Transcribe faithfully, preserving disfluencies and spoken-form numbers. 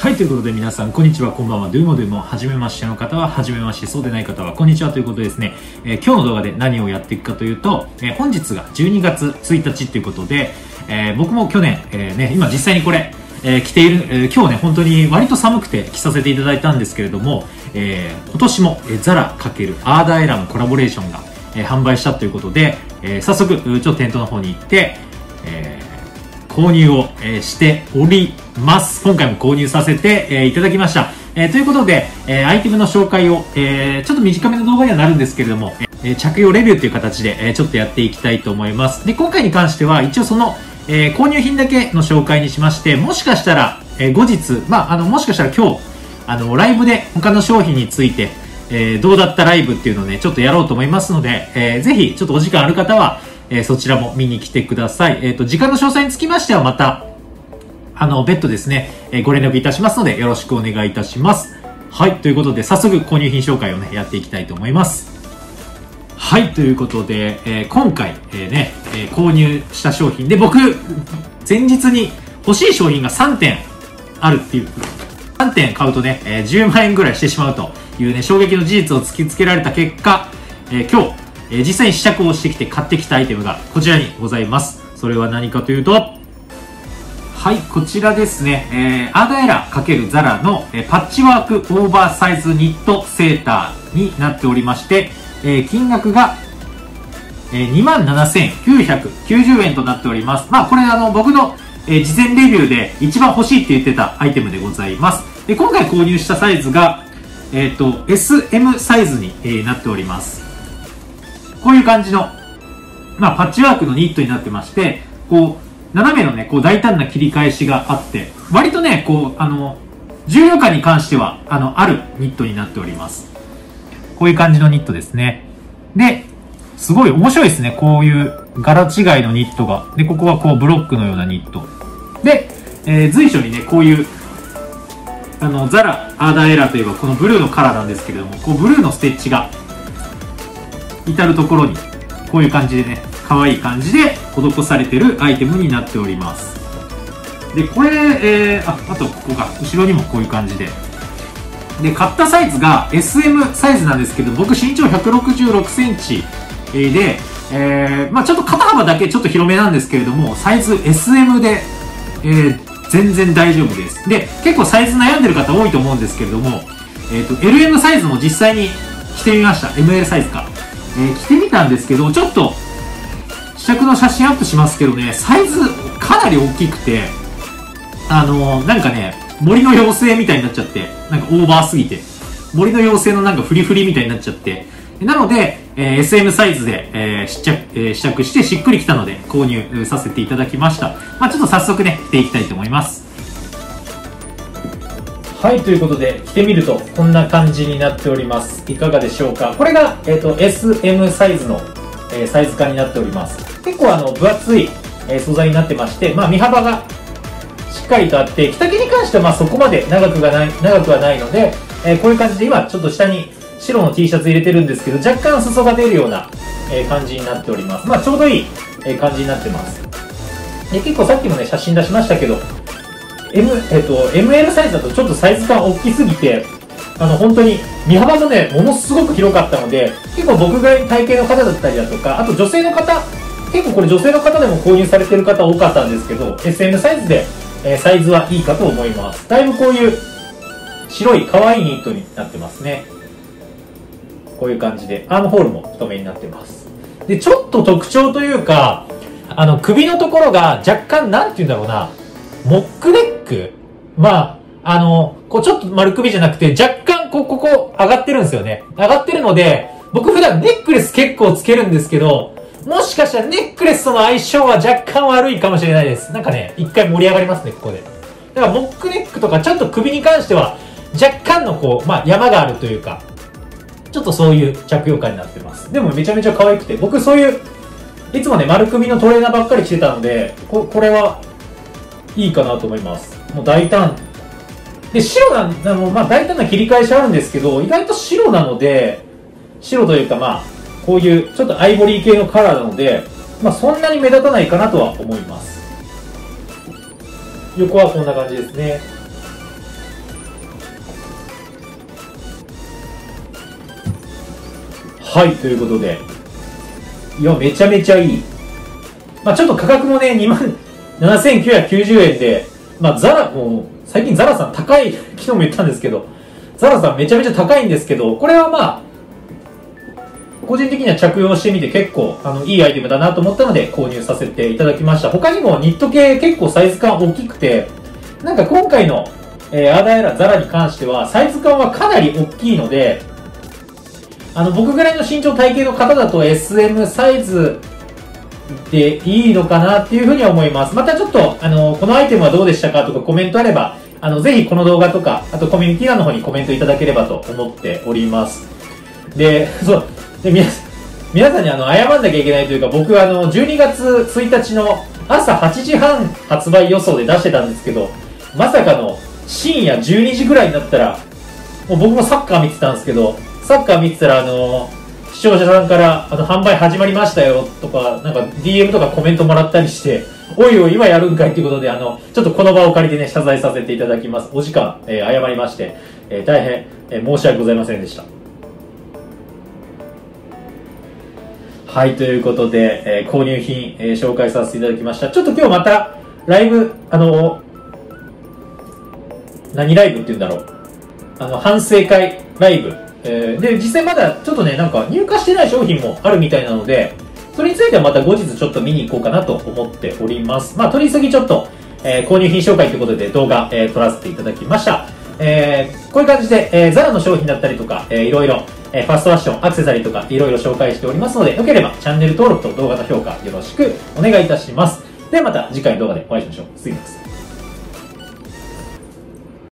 はい、ということで皆さん、こんにちは、こんばんは、どうもどうも、はじめましての方は、はじめまして、そうでない方は、こんにちはということでですね、えー、今日の動画で何をやっていくかというと、えー、本日がじゅうにがつついたちということで、えー、僕も去年、えーね、今実際にこれ、えー、着ている、えー、今日ね、本当に割と寒くて着させていただいたんですけれども、えー、今年も、えー、ザラ×アーダーエラーのコラボレーションが、えー、販売したということで、えー、早速、ちょっと店頭の方に行って、えー購入を、えー、しております。今回も購入させて、えー、いただきました。えー、ということで、えー、アイテムの紹介を、えー、ちょっと短めの動画にはなるんですけれども、えー、着用レビューという形で、えー、ちょっとやっていきたいと思います。で、今回に関しては、一応その、えー、購入品だけの紹介にしまして、もしかしたら、えー、後日、まあ、あの、もしかしたら今日、あの、ライブで他の商品について、えー、どうだったライブっていうのをね、ちょっとやろうと思いますので、えー、ぜひ、ちょっとお時間ある方は、えー、そちらも見に来てください。えっと、時間の詳細につきましてはまた、あの、別途ですね、えー、ご連絡いたしますので、よろしくお願いいたします。はい、ということで、早速購入品紹介をね、やっていきたいと思います。はい、ということで、えー、今回、えー、ね、えー、購入した商品で、僕、前日に欲しい商品がさんてんあるっていう、さんてん買うとね、えー、じゅうまんえんぐらいしてしまうというね、衝撃の事実を突きつけられた結果、えー、今日、えー、実際に試着をしてきて買ってきたアイテムがこちらにございます。それは何かというと、はい、こちらですね、えー、アーダーエラー×ザラの、えー、パッチワークオーバーサイズニットセーターになっておりまして、えー、金額が、えー、にまんななせんきゅうひゃくきゅうじゅうえんとなっております。まあこれあの僕の、えー、事前レビューで一番欲しいって言ってたアイテムでございます。で、今回購入したサイズが、えっと、エスエム サイズに、えー、なっております。こういう感じの、まあ、パッチワークのニットになってまして、こう、斜めのね、こう、大胆な切り返しがあって、割とね、こう、あの、重量感に関しては、あの、あるニットになっております。こういう感じのニットですね。で、すごい面白いですね。こういう柄違いのニットが。で、ここはこう、ブロックのようなニット。で、えー、随所にね、こういう、あの、ザラ、アーダーエラーといえば、このブルーのカラーなんですけれども、こう、ブルーのステッチが、至るところにこういう感じでね、可愛い感じで施されてるアイテムになっております。で、これ、えー、あ、あとここが後ろにもこういう感じで、で、買ったサイズが エスエム サイズなんですけど、僕身長ひゃくろくじゅうろくセンチで、えー、まあちょっと肩幅だけちょっと広めなんですけれども、サイズ エスエム で、えー、全然大丈夫です。で、結構サイズ悩んでる方多いと思うんですけれども、えっと、エルエム サイズも実際に着てみました。エムエル サイズか。えー、着てみたんですけど、ちょっと試着の写真アップしますけどね、サイズかなり大きくて、あのー、なんかね、森の妖精みたいになっちゃって、なんかオーバーすぎて、森の妖精のなんかフリフリみたいになっちゃって、なので、えー、エスエム サイズで、えー、試着、えー、試着してしっくりきたので購入させていただきました。まあちょっと早速ね、着ていきたいと思います。はい、ということで、着てみるとこんな感じになっております。いかがでしょうか。これが、えっと、エスエム サイズの、えー、サイズ感になっております。結構あの、分厚い、えー、素材になってまして、まあ、身幅がしっかりとあって、着丈に関してはまあそこまで長くがない、長くはないので、えー、こういう感じで今ちょっと下に白の T シャツ入れてるんですけど、若干裾が出るような、えー、感じになっております。まあ、ちょうどいい、えー、感じになってます。で、結構さっきもね、写真出しましたけど、M、えっと、エムエル サイズだとちょっとサイズ感大きすぎて、あの、本当に、身幅もね、ものすごく広かったので、結構僕ぐらいの体型の方だったりだとか、あと女性の方、結構これ女性の方でも購入されてる方多かったんですけど、エスエム サイズで、えー、サイズはいいかと思います。だいぶこういう、白い可愛いニットになってますね。こういう感じで、アームホールも太めになってます。で、ちょっと特徴というか、あの、首のところが若干、なんて言うんだろうな、モックネックまあ、あの、こうちょっと丸首じゃなくて、若干こう、ここ上がってるんですよね。上がってるので、僕普段ネックレス結構つけるんですけど、もしかしたらネックレスとの相性は若干悪いかもしれないです。なんかね、一回盛り上がりますね、ここで。だからモックネックとかちょっと首に関しては、若干のこう、まあ山があるというか、ちょっとそういう着用感になってます。でもめちゃめちゃ可愛くて、僕そういう、いつもね、丸首のトレーナーばっかり着てたので、こ、これは、いいかなと思います。もう大胆。で、白な、あの、まあ、大胆な切り返しあるんですけど、意外と白なので、白というかまあ、こういうちょっとアイボリー系のカラーなので、まあ、そんなに目立たないかなとは思います。横はこんな感じですね。 はい、ということで。いや、めちゃめちゃいい。まあちょっと価格もね、にまんななせんきゅうひゃくきゅうじゅうえんで、まあザラ、もう、最近ザラさん高い、昨日も言ったんですけど、ザラさんめちゃめちゃ高いんですけど、これはまあ、個人的には着用してみて結構、あの、いいアイテムだなと思ったので購入させていただきました。他にもニット系結構サイズ感大きくて、なんか今回の、えー、アーダーエラザラに関しては、サイズ感はかなり大きいので、あの、僕ぐらいの身長体型の方だと エスエム サイズでいいのかなっていうふうには思います。またちょっと、あの、このアイテムはどうでしたかとかコメントあれば、あの、ぜひこの動画とか、あとコミュニティ欄の方にコメントいただければと思っております。で、そう、で、皆さん、皆さんにあの、謝んなきゃいけないというか、僕あの、じゅうにがつついたちの朝はちじはん発売予想で出してたんですけど、まさかの深夜じゅうにじぐらいになったら、もう僕もサッカー見てたんですけど、サッカー見てたらあの、視聴者さんから、あの、販売始まりましたよとか、なんか ディーエム とかコメントもらったりして、おいおい今やるんかいっていうことで、あの、ちょっとこの場を借りてね、謝罪させていただきます。お時間、えー、謝りまして、えー、大変、えー、申し訳ございませんでした。はい、ということで、えー、購入品、えー、紹介させていただきました。ちょっと今日また、ライブ、あの、何ライブって言うんだろう。あの、反省会ライブ。えー、で、実際まだちょっとね、なんか入荷してない商品もあるみたいなので、それについてはまた後日ちょっと見に行こうかなと思っております。まあ、取り急ぎちょっと、えー、購入品紹介ということで動画、えー、撮らせていただきました。えー、こういう感じで、えー、ザラの商品だったりとか、えー、いろいろ、えー、ファストファッション、アクセサリーとかいろいろ紹介しておりますので、よければチャンネル登録と動画の評価よろしくお願いいたします。ではまた次回の動画でお会いしましょう。すいません。